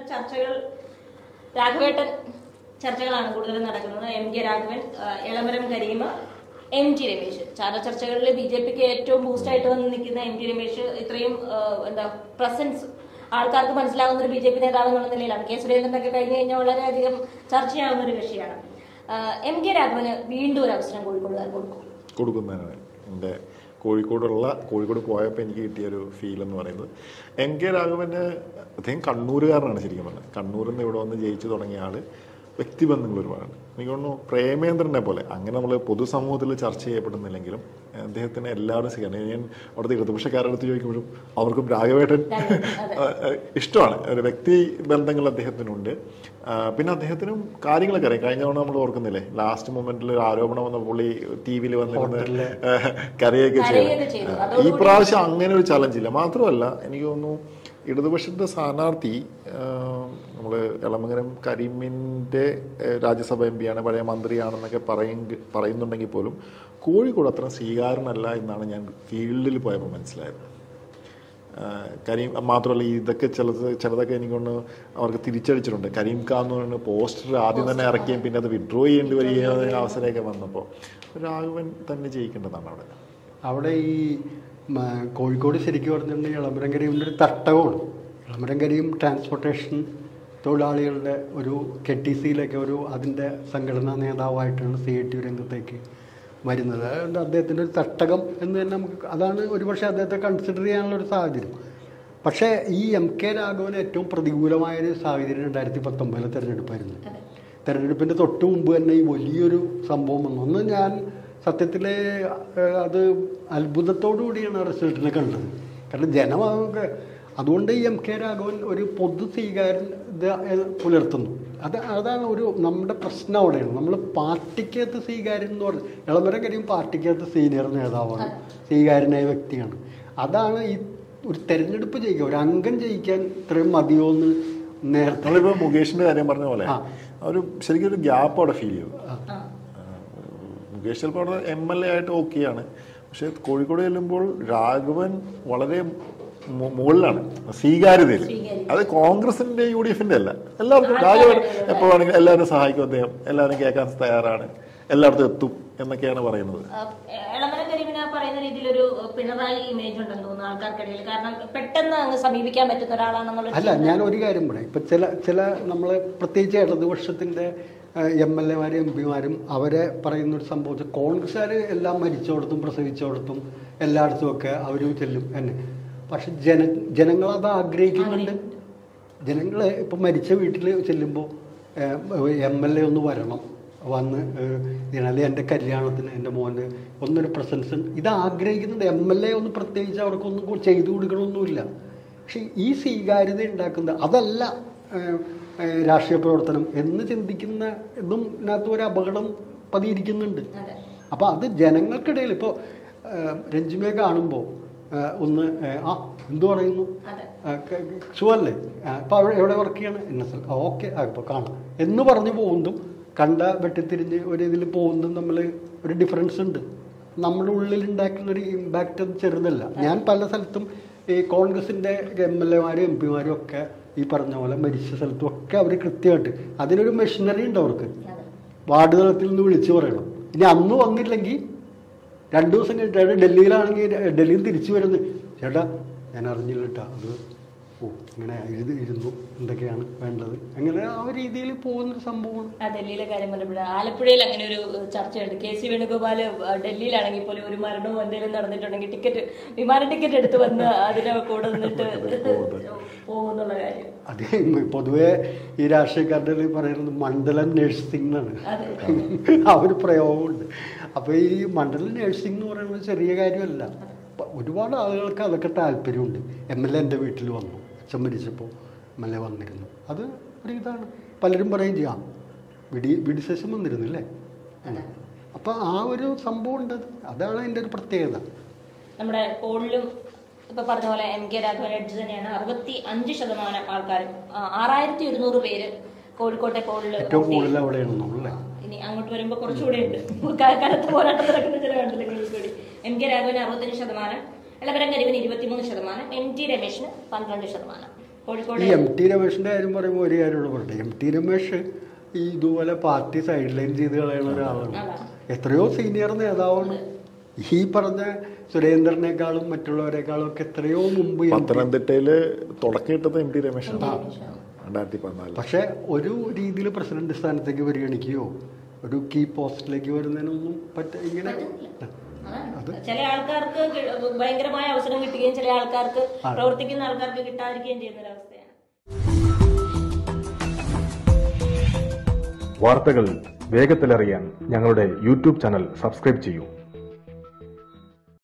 ചർച്ചകൾ രാഘവേട്ടൻ ചർച്ചകളാണ് കൂടുതലും നടക്കുന്നത്. M K Raghavan, Elamaram Kareem, M T Ramesh. ചർച്ചകളിൽ ബി ജെ പിക്ക് ഏറ്റവും ബൂസ്റ്റായിട്ട് വന്ന് നിൽക്കുന്ന എം ടി രമേശ് ഇത്രയും പ്രസൻസ് ആൾക്കാർക്ക് മനസ്സിലാവുന്ന ഒരു ബി ജെ പി നേതാവ് എന്നുള്ള നിലയിലാണ്. കെ സുരേന്ദ്രനൊക്കെ കഴിഞ്ഞു കഴിഞ്ഞാൽ വളരെയധികം ചർച്ചയാവുന്ന ഒരു കക്ഷിയാണ്. എം കെ രാഘവന് വീണ്ടും ഒരു അവസരം കോഴിക്കോടുകാർ കൊടുക്കുന്നതിനാണ് എൻ്റെ കോഴിക്കോട് പോയപ്പോൾ എനിക്ക് കിട്ടിയൊരു ഫീൽ എന്ന് പറയുന്നത്, എം കെ രാഘവന് അദ്ദേഹം കണ്ണൂരുകാരനാണ്. ശരിക്കും പറഞ്ഞാൽ കണ്ണൂരിൽ നിന്ന് ഇവിടെ വന്ന് ജയിച്ചു തുടങ്ങിയ ആൾ വ്യക്തിബന്ധങ്ങൾ ഒരുപാടാണ്. എനിക്ക് തോന്നുന്നു പ്രേമേന്ദ്രനെ പോലെ അങ്ങനെ നമ്മൾ പൊതുസമൂഹത്തിൽ ചർച്ച ചെയ്യപ്പെടുന്നില്ലെങ്കിലും അദ്ദേഹത്തിന് എല്ലാവരും സ്വീകരിക്കും. ഞാൻ അവിടുത്തെ ഇടതുപക്ഷക്കാരുടെ അടുത്ത് ചോദിക്കുമ്പോഴും അവർക്കും രാഘവേട്ടൻ ഇഷ്ടമാണ്. ഒരു വ്യക്തി ബന്ധങ്ങൾ അദ്ദേഹത്തിനുണ്ട്. പിന്നെ അദ്ദേഹത്തിനും കാര്യങ്ങളൊക്കെ അറിയാം. കഴിഞ്ഞ തവണ നമ്മൾ ഓർക്കുന്നില്ലേ, ലാസ്റ്റ് മൊമെന്റിൽ ഒരു ആരോപണം വന്ന പുള്ളി ടി വിയിൽ വന്നിരുന്ന് കരയൊക്കെ ചെയ്തു. ഈ പ്രാവശ്യം അങ്ങനെ ഒരു ചലഞ്ച് ഇല്ല. മാത്രമല്ല എനിക്ക് തോന്നുന്നു ഇടതുപക്ഷത്തെ സ്ഥാനാർത്ഥി നമ്മൾ എളമരം കരീമിൻ്റെ രാജ്യസഭ എം പിയാണ്, പഴയ മന്ത്രിയാണെന്നൊക്കെ പറയുന്നുണ്ടെങ്കിൽ പോലും കോഴിക്കോട് അത്ര സ്വീകാരനല്ല എന്നാണ് ഞാൻ ഫീൽഡിൽ പോയപ്പോൾ മനസ്സിലായത്. കരീം മാത്രമല്ല, ഇതൊക്കെ ചിലതൊക്കെ എനിക്കൊന്ന് അവർക്ക് തിരിച്ചടിച്ചിട്ടുണ്ട്. കരീം ഖാൻ എന്ന് പറയുന്ന പോസ്റ്റർ ആദ്യം തന്നെ ഇറക്കിയും പിന്നെ അത് വിഡ്രോ ചെയ്യേണ്ടി വരികയും അവസരമൊക്കെ വന്നപ്പോൾ രാഘവൻ തന്നെ ജയിക്കേണ്ടതാണ് അവിടെ ഈ കോഴിക്കോട് ശരിക്കും പറഞ്ഞിട്ടുണ്ടെങ്കിൽ എളമരം കരീമിൻ്റെ ഒരു തട്ടകമാണ്. എളമരം കരീം ട്രാൻസ്പോർട്ടേഷൻ തൊഴിലാളികളുടെ ഒരു KTCയിലൊക്കെ അതിൻ്റെ സംഘടനാ നേതാവായിട്ടാണ് CITU രംഗത്തേക്ക് വരുന്നത്. അതുകൊണ്ട് അദ്ദേഹത്തിൻ്റെ ഒരു തട്ടകം എന്ന് തന്നെ നമുക്ക് അതാണ് ഒരുപക്ഷെ അദ്ദേഹത്തെ കൺസിഡർ ചെയ്യാനുള്ളൊരു സാഹചര്യം. പക്ഷേ ഈ എം കെ രാഘവന് ഏറ്റവും പ്രതികൂലമായൊരു സാഹചര്യം 2019 തെരഞ്ഞെടുപ്പായിരുന്നു. തെരഞ്ഞെടുപ്പിൻ്റെ തൊട്ട് മുമ്പ് തന്നെ ഈ വലിയൊരു സംഭവം വന്നു. ഒന്ന് ഞാൻ സത്യത്തിൽ അത് അത്ഭുതത്തോടു കൂടിയാണ് റിസൾട്ടിനെ കണ്ടത്. കാരണം ജനമൊക്കെ അതുകൊണ്ട് ഈ എം കെ രാഘവൻ ഒരു പൊതു സ്വീകാര്യത പുലർത്തുന്നു. അതാണ് ഒരു നമ്മുടെ പ്രശ്നം അവിടെയാണ്. നമ്മൾ പാർട്ടിക്കകത്ത് സ്വീകാര്യൻ എന്ന് പറഞ്ഞു, എളമരം കരീം പാർട്ടിക്കകത്ത് സീനിയർ നേതാവാണ്, സ്വീകാര്യനായ വ്യക്തിയാണ്. അതാണ് ഈ ഒരു തെരഞ്ഞെടുപ്പ് ജയിക്കുക, ഒരു അംഗം ജയിക്കാൻ ഇത്രയും മതിയോ എന്ന് നേരത്തെ നമ്മളിപ്പോൾ മുകേഷിൻ്റെ കാര്യം പറഞ്ഞ പോലെ ഒരു ശരിക്കും ഒരു ഗ്യാപ്പ് അവിടെ ഫീൽ ചെയ്തു. മുകേഷ് ചിലപ്പോൾ അവിടെ MLA ആയിട്ട് ഓക്കെയാണ്. പക്ഷെ കോഴിക്കോട് ചെല്ലുമ്പോൾ രാഘവൻ വളരെ മുകളിലാണ് സ്വീകാര്യതയിൽ. അത് കോൺഗ്രസിന്റെ UDFന്റെ അല്ല, എല്ലാവർക്കും രാഘവൻ എപ്പോഴാണെങ്കിലും എല്ലാവരും സഹായിക്കും, അദ്ദേഹം എല്ലാവരും കേൾക്കാൻ തയ്യാറാണ്, എല്ലായിടത്തും എത്തും എന്നൊക്കെയാണ് പറയുന്നത്. എളമരം കരീമിനെ പറയുന്ന രീതിയിലൊരു പിണറായി ഇമേജ് ഉണ്ടെന്ന് തോന്നുന്നു ആൾക്കാർക്കിടയിൽ. കാരണം പെട്ടെന്ന് അങ്ങ് സമീപിക്കാൻ പറ്റുന്ന ഒരാളാണെന്നുള്ള. അല്ല, ഞാൻ ഒരു കാര്യം പറയാം. ഇപ്പം ചില നമ്മൾ പ്രത്യേകിച്ച് ഇടതുപക്ഷത്തിൻ്റെ MLA-മാരും MP-മാരും അവരെ പറയുന്നൊരു സംഭവത്തിൽ കോൺഗ്രസ്സുകാർ എല്ലാം മരിച്ചോടത്തും പ്രസവിച്ചോടത്തും എല്ലായിടത്തും ഒക്കെ അവർ ചെല്ലും എന്നെ. പക്ഷെ ജനങ്ങളത് ആഗ്രഹിക്കുന്നുണ്ട്. ജനങ്ങൾ ഇപ്പം മരിച്ച വീട്ടിൽ ചെല്ലുമ്പോൾ MLA ഒന്ന് വരണം, വന്ന് അല്ലെങ്കിൽ എൻ്റെ കല്യാണത്തിന് എൻ്റെ മോന് ഒന്നൊരു പ്രസൻസ് ഇത് ആഗ്രഹിക്കുന്നുണ്ട്. MLA ഒന്ന് പ്രത്യേകിച്ച് അവർക്കൊന്നും ചെയ്തു കൊടുക്കണമൊന്നുമില്ല. പക്ഷെ ഈ സ്വീകാര്യത ഉണ്ടാക്കുന്നത് അതല്ല രാഷ്ട്രീയ പ്രവർത്തനം എന്ന് ചിന്തിക്കുന്ന ഇതും ഇതിനകത്ത് ഒരു അപകടം പതിയിരിക്കുന്നുണ്ട്. അപ്പോൾ അത് ജനങ്ങൾക്കിടയിൽ ഇപ്പോൾ രഞ്ജിമയെ കാണുമ്പോൾ ഒന്ന് എന്തു പറയുന്നു, സുഖല്ലേ, അപ്പോൾ അവിടെ എവിടെ വർക്ക് ചെയ്യണം, NSL, ഓക്കെ ഇപ്പോൾ കാണാം എന്ന് പറഞ്ഞു പോകുന്നതും കണ്ട വെട്ടിത്തിരിഞ്ഞ് ഒരു ഇതിൽ പോകുന്നതും തമ്മിൽ ഒരു ഡിഫറൻസ് ഉണ്ട്. നമ്മുടെ ഉള്ളിൽ ഉണ്ടാക്കുന്നൊരു ഇമ്പാക്റ്റ് അത് ചെറുതല്ല. ഞാൻ പല സ്ഥലത്തും ഈ കോൺഗ്രസിൻ്റെ MLA-മാരും MP-മാരും ഒക്കെ ഈ പറഞ്ഞ പോലെ മരിച്ച സ്ഥലത്തും ഒക്കെ അവർ കൃത്യമായിട്ട് അതിനൊരു മെഷീനറി ഉണ്ട്. അവർക്ക് വാർഡ് തലത്തിൽ നിന്ന് വിളിച്ചു പറയണം. ഇനി അന്ന് വന്നില്ലെങ്കിൽ 2 ദിവസം കഴിഞ്ഞിട്ട് ഡൽഹിയിലാണെങ്കിൽ ഡൽഹിയിൽ തിരിച്ചു വരുന്നത്, ചേട്ടാ ഞാൻ അറിഞ്ഞില്ല കേട്ടോ, അത് ഇങ്ങനെ ഇരുന്നു, എന്തൊക്കെയാണ് വേണ്ടത്, അങ്ങനെ ആ രീതിയിൽ പോകുന്നൊരു സംഭവമാണ്. ഡൽഹിയിലെ കാര്യം പറഞ്ഞപ്പോൾ ആലപ്പുഴയിൽ അങ്ങനെ ഒരു ചർച്ചയുണ്ട്. KC വേണുഗോപാൽ ഡൽഹിയിലാണെങ്കിൽ പോലും ഒരു മരണവും എന്തെങ്കിലും നടന്നിട്ടുണ്ടെങ്കിൽ വിമാന ടിക്കറ്റ് എടുത്ത് വന്ന് അതിനെ കൂടെ നിന്നിട്ട് പോകുന്നുള്ള കാര്യം. അത് പൊതുവെ ഈ രാഷ്ട്രീയക്കാരുടെ പറയുന്നത് മണ്ഡലം നഴ്സിംഗ് എന്നാണ് ആ ഒരു പ്രയോഗമുണ്ട്. അപ്പോൾ ഈ മണ്ഡലം നഴ്സിംഗ് എന്ന് പറയുന്നത് ചെറിയ കാര്യമല്ല. ഒരുപാട് ആളുകൾക്ക് അതൊക്കെ താല്പര്യമുണ്ട്. MLA എൻ്റെ വീട്ടിൽ വന്നു, അച്ഛൻ മരിച്ചപ്പോൾ MLA വന്നിരുന്നു, അത് ഒരു ഇതാണ്. പലരും പറയും ചെയ്യാം വിഡിശേഷം വന്നിരുന്നില്ലേ. അപ്പോൾ ആ ഒരു സംഭവം ഉണ്ട്. അതാണ് അതിൻ്റെ ഒരു പ്രത്യേകത. നമ്മുടെ പോളിലും ഇപ്പൊ പറഞ്ഞ പോലെ എം കെ രാഘവൻ എഡ്ജ് തന്നെയാണ്. 65% ആൾക്കാരും 6200 പേര് കോഴിക്കോട്ടെ പോളിൽ ഏറ്റവും കൂടുതൽ അവിടെയാണെന്നുള്ളൂ. ഇനി അങ്ങോട്ട് വരുമ്പോൾ കുറച്ചുകൂടെ ഉണ്ട്. കനത്ത പോരാട്ടം നടക്കുന്ന ചില കണ്ടില്ലെങ്കിൽ കൂടി എം കെ രാഘവന് 65%, എളമരം കരീമിന് 23%, MT രമേശിന് 12%. കോഴിക്കോട് ഈ MT രമേശിന്റെ കാര്യം പറയുമ്പോൾ ഒരു കാര്യം കൂടെ പറയട്ടെ. MT രമേശ് ഈ ഇതുപോലെ പാർട്ടി സൈഡ് ലൈൻ ചെയ്ത് കളയുന്ന ഒരാളാണ്. എത്രയോ സീനിയർ നേതാവാണ്. ഈ പറഞ്ഞ സുരേന്ദ്രനേക്കാളും മറ്റുള്ളവരെക്കാളും ഒക്കെ എത്രയോ മുമ്പ് പത്തനംതിട്ടയില് തുടക്കിയിട്ടത് MT രമേശാണ് 2014. പക്ഷെ ഒരു രീതിയിൽ പ്രസിഡന്റ് സ്ഥാനത്തേക്ക് പരിഗണിക്കുകയോ ഒരു കീ പോസ്റ്റിലേക്ക് വരുന്നതിനൊന്നും ഇങ്ങനെ ചില ആൾക്കാർക്ക് ഭയങ്കരമായ അവസരം കിട്ടുകയും ചില ആൾക്കാർക്ക് പ്രവർത്തിക്കുന്ന ആൾക്കാർക്ക് കിട്ടാതിരിക്കുകയും ചെയ്യുന്ന ഒരവസ്ഥയാണ്. വാർത്തകൾ വേഗത്തിലറിയാൻ ഞങ്ങളുടെ യൂട്യൂബ് ചാനൽ സബ്സ്ക്രൈബ് ചെയ്യൂ.